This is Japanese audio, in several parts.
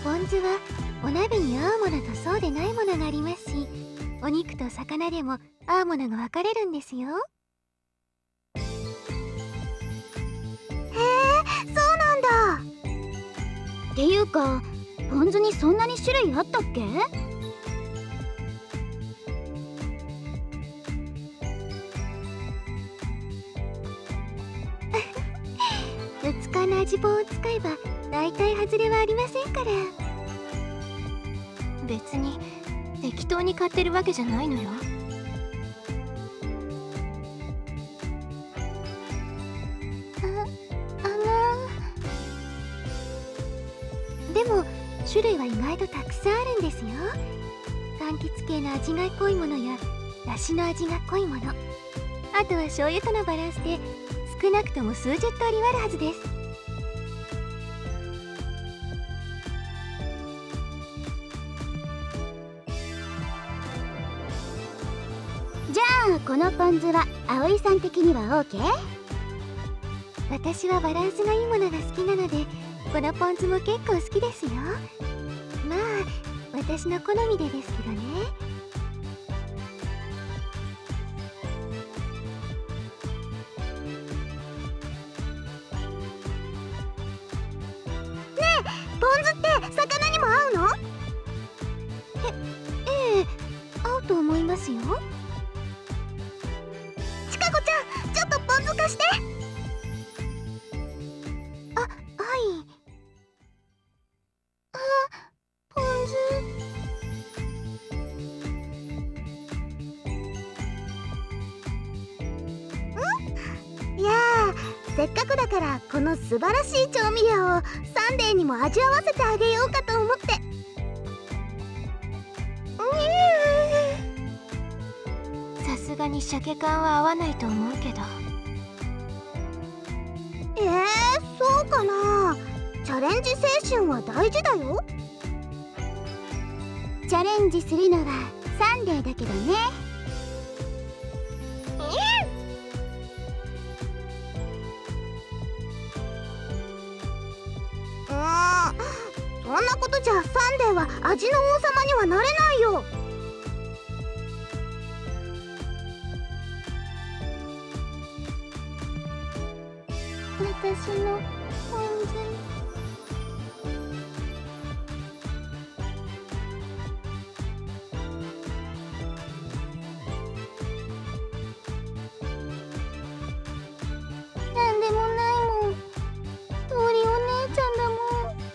ポン酢はお鍋に合うものとそうでないものがありますし、お肉と魚でも合うものが分かれるんですよ。 へえ、そうなんだ。っていうか、ポン酢にそんなに種類あったっけ？ 2日の味棒を使えば大体外れはありませんから。 別に適当に買ってるわけじゃないのよ。 でも種類は意外とたくさんあるんですよ。柑橘系の味が濃いものやだしの味が濃いもの、あとは醤油とのバランスで少なくとも数十通りはあるはずです。 じゃあこのポン酢は葵さん的には OK？ 私はバランスがいいものが好きなので、このポン酢も結構好きですよ。まあ私の好みでですけどね。 ポン酢って魚にも合うの？ ええ、合うと思いますよ。 ちかこちゃん、ちょっとポン酢貸して。 あ、はい。 ポン酢。いやー、せっかくだからこの素晴らしい調味料をサンデーにも味わわせてあげようかと思って。 さすがに鮭缶は合わないと思うけど。 そうかな。チャレンジ精神は大事だよ。チャレンジするのはサンデーだけどね。そんなことじゃサンデーは味の王様にはなれないよ。私のポン酢。なんでもないもん。通りお姉ちゃんだもん。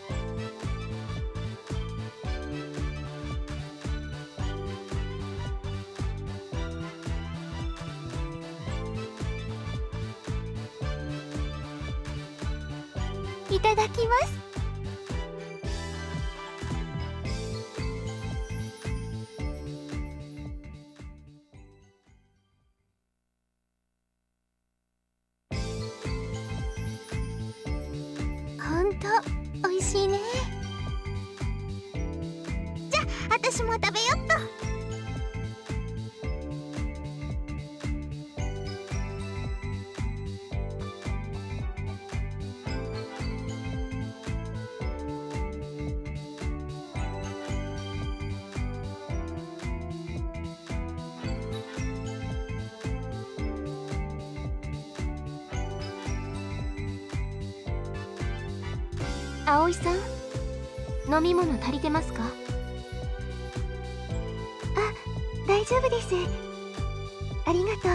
いただきます。ほんと美味しいね。 じゃあ私も食べよっと。 葵さん、飲み物足りてますか？ 大丈夫です。ありがとう。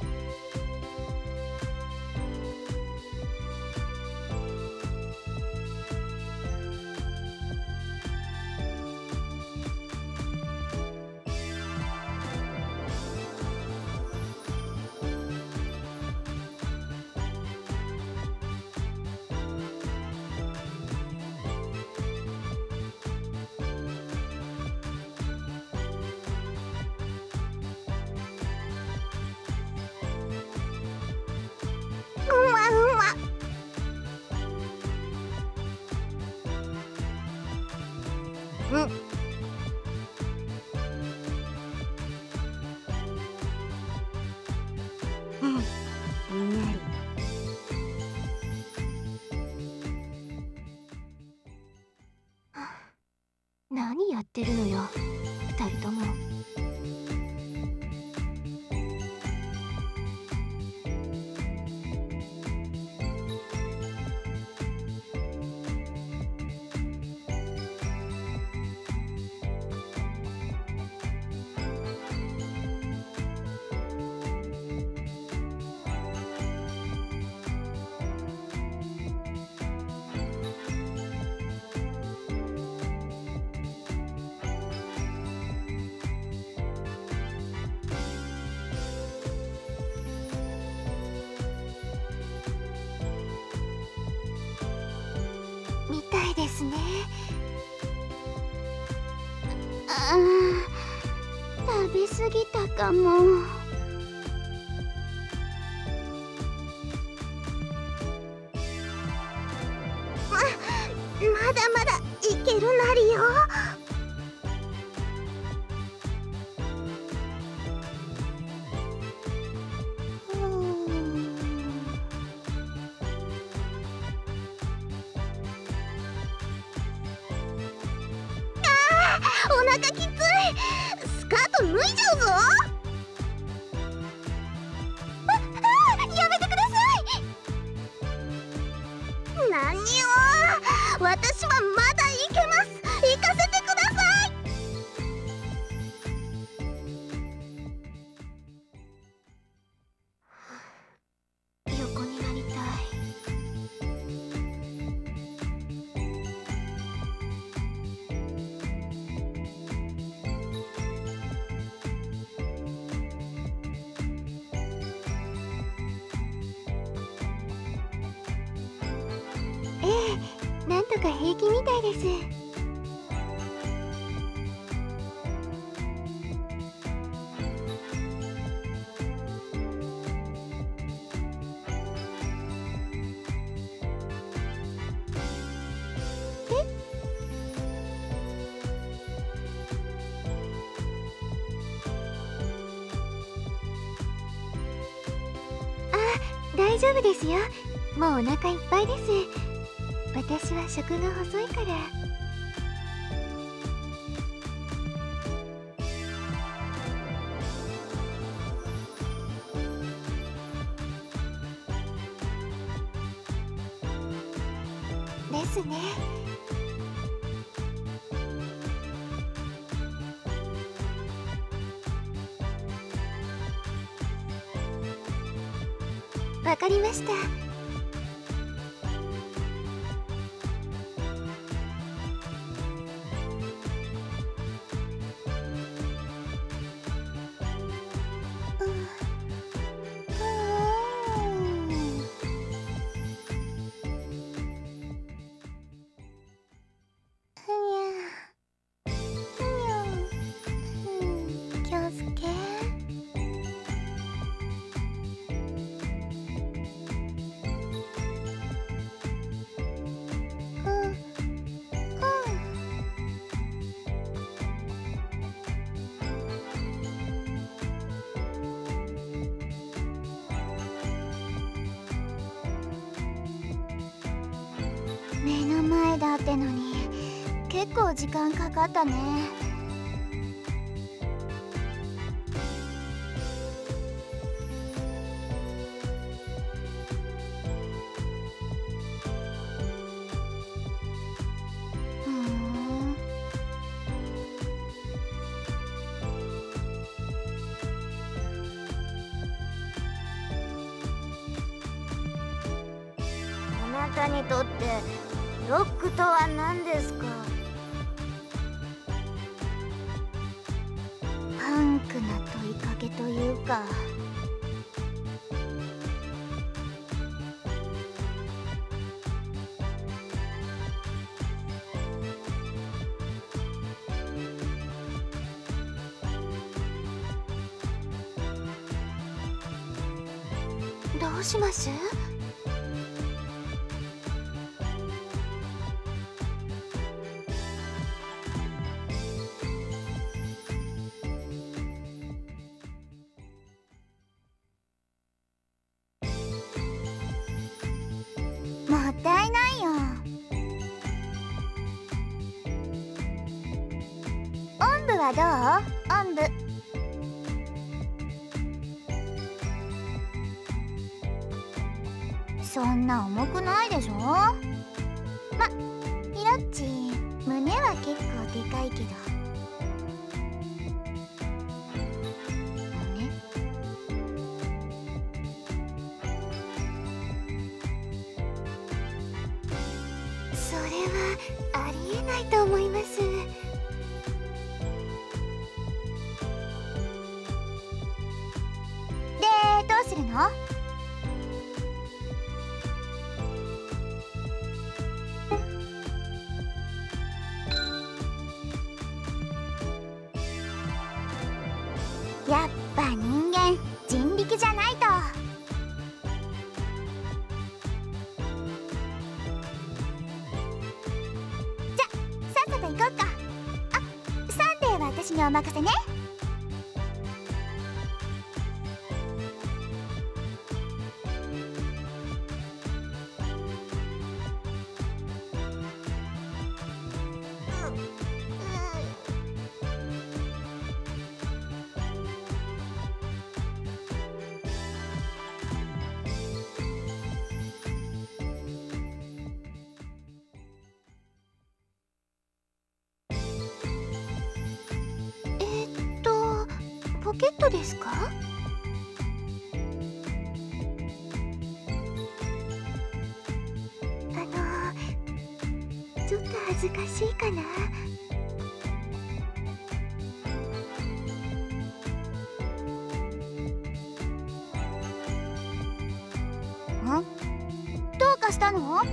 うん、にんなり。 何やってるのよ、二人とも。 みたいですね。 食べ過ぎたかも。まだまだいけるなりよ。お腹きつい。スカート脱いじゃうぞ。やめてください。何を、私はまだいけます。行かせてください。横になりたい。 なんとか平気みたいです。大丈夫ですよ。もうお腹いっぱいです。私は食が細いから。ですね。わかりました。 目の前だってのに結構時間かかったね。あなたにとってロックとは何ですか？パンクな問いかけというか。 どうします？ もったいないよ。 はどう？おんぶ。そんな重くないでしょ。ま、ひろっち胸は結構でかいけど。胸？ それはありえないと思います。 で、どうするの？やっぱ人間人力じゃないと。じゃ、さっさと行こうか。あ、サンデーは私にお任せね。 ポケットですか？ちょっと恥ずかしいかな。 どうかしたの？ ご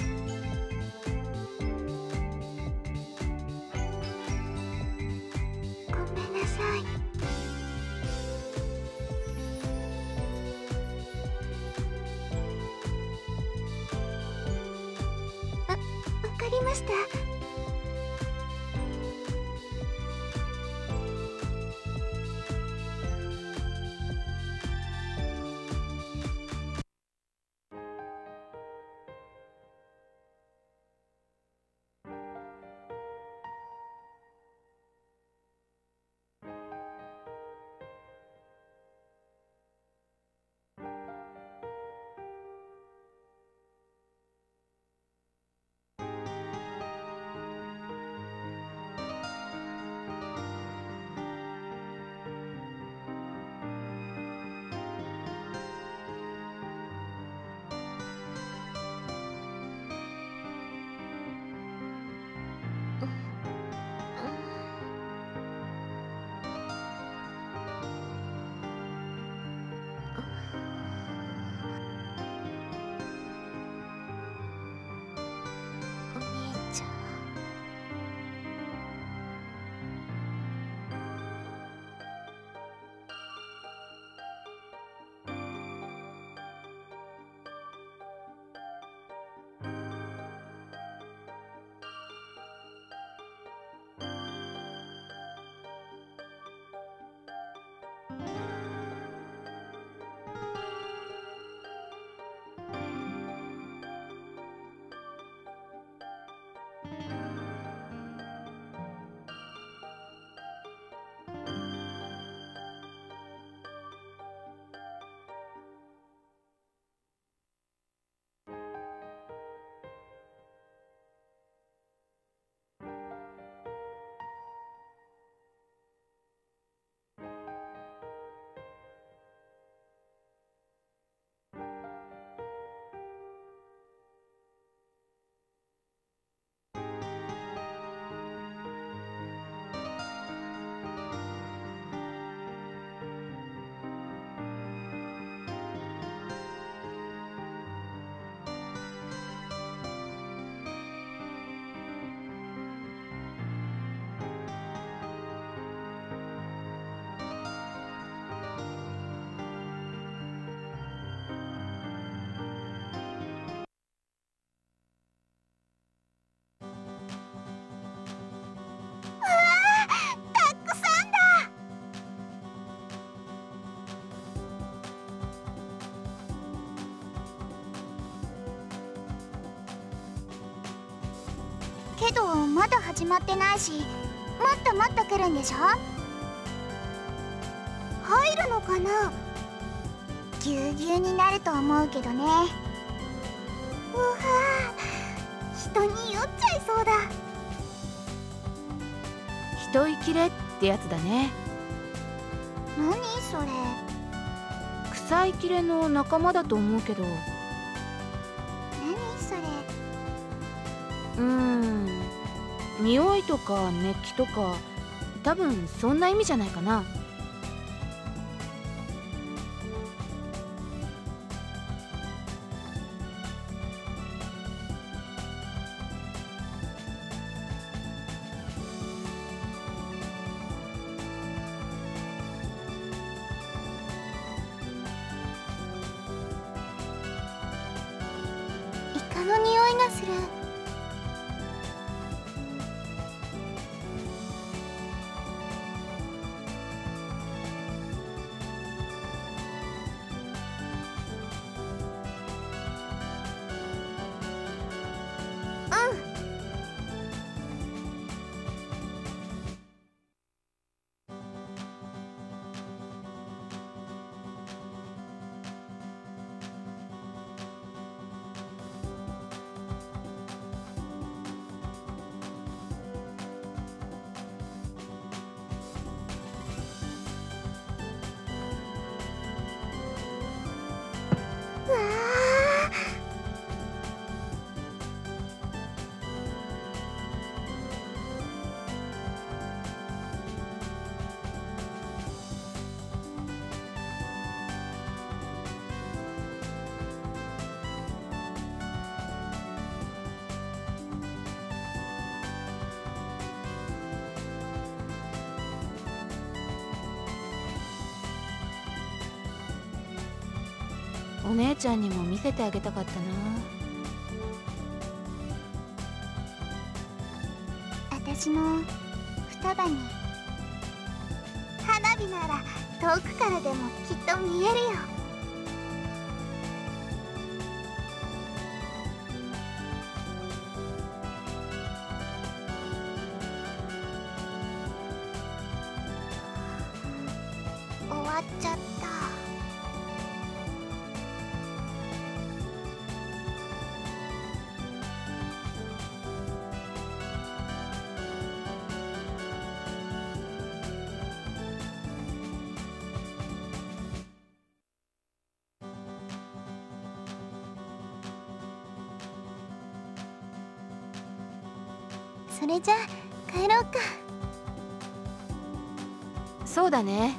めんなさい。わかりました。お姉ちゃん。 けどまだ始まってないし、 っともっと来るんでしょ。入るのかな。ぎゅうぎゅうになると思うけどね。うわー、人に酔っちゃいそうだ。 一息れってやつだね。 何それ。 草いきれの仲間だと思うけど。 何それ。 匂いとか熱気とか、多分そんな意味じゃないかな。 イカの匂いがする。うわー、 お姉ちゃんにも見せてあげたかったな。 私の双葉に。花火なら遠くからでもきっと見えるよ。終わっちゃった。それじゃあ帰ろうか。 そうだね。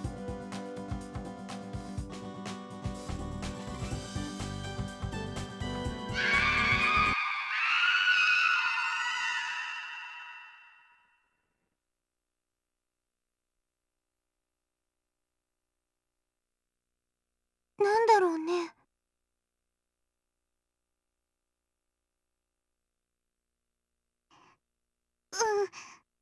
なんだろうね。うん。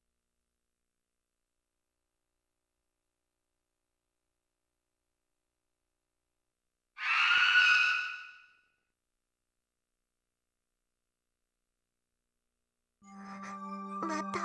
また。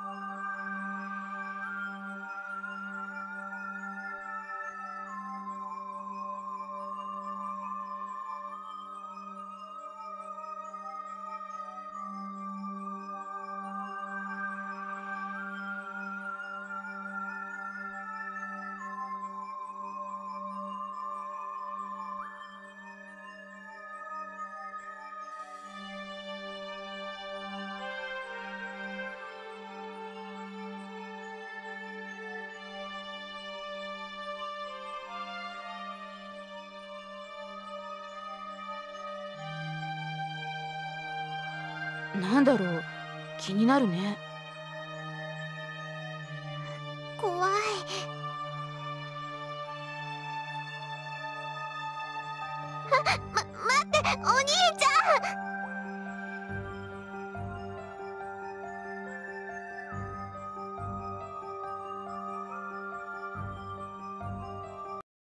なんだろう、気になるね。 怖い。待って、お兄ちゃん。